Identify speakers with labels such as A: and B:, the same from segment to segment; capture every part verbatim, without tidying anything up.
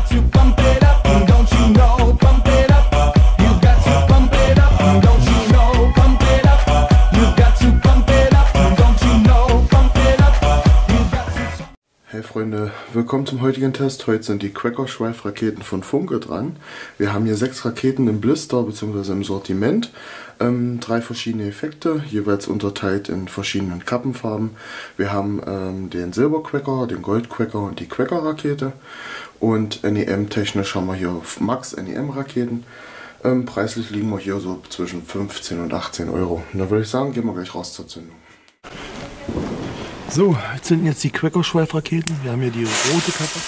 A: to pump it up, don't you know? Pump it up. You got to pump it up, don't you know? Pump it up. You got to pump it up, don't you know? Pump it up. You got to.
B: Hey Freunde, willkommen zum heutigen Test. Heute sind die Quacker-Schweif-Raketen von Funke dran. Wir haben hier sechs Raketen im Blister bzw. im Sortiment. Ähm, drei verschiedene Effekte, jeweils unterteilt in verschiedenen Kappenfarben. Wir haben ähm, den Silber-Quacker, den Gold-Quacker und die Quacker-Rakete. Und N E M-technisch haben wir hier Max N E M-Raketen. Ähm, preislich liegen wir hier so zwischen fünfzehn und achtzehn Euro. Und da würde ich sagen, gehen wir gleich raus zur Zündung.
C: So, jetzt sind jetzt die Quacker-Schweif-Raketen. Wir haben hier die rote Kappe.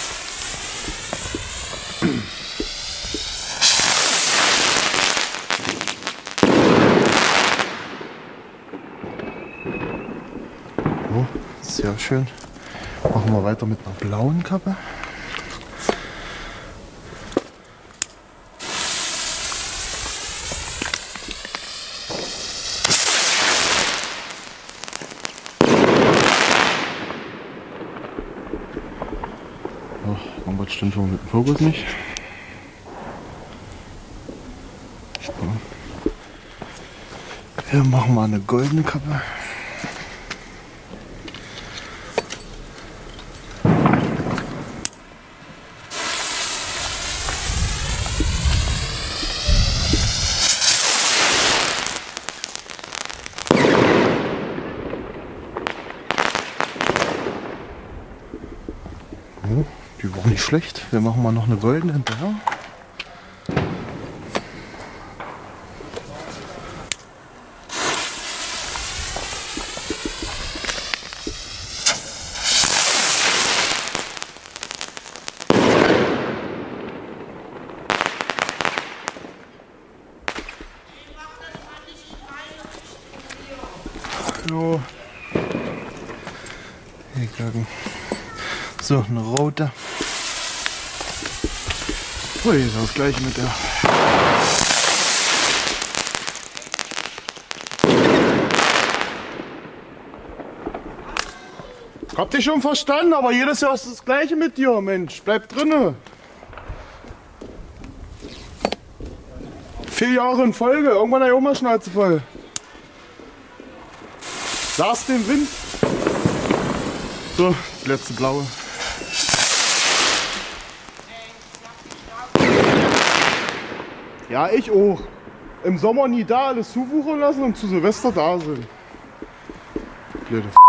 C: Oh, sehr schön. Machen wir weiter mit einer blauen Kappe. Oh, irgendwas stimmt schon mit dem Fokus nicht. So. Hier machen wir eine goldene Kappe. Die war nicht schlecht. Wir machen mal noch eine goldene hinterher. Hallo. Hier gucken. So, eine rote. Ui, ist das gleiche mit der. Hab dich schon verstanden, aber jedes Jahr ist das gleiche mit dir, Mensch. Bleib drinne. Vier Jahre in Folge, irgendwann eine Oma-Schnauze voll. Saß den Wind. So, die letzte blaue. Ja, ich auch. Im Sommer nie da, alles zuwuchern lassen und zu Silvester da sind. Blöde F***.